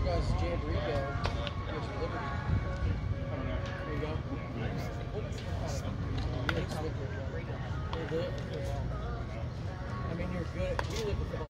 across Jambrico. Liberty. There you go. I mean, you're good. You live with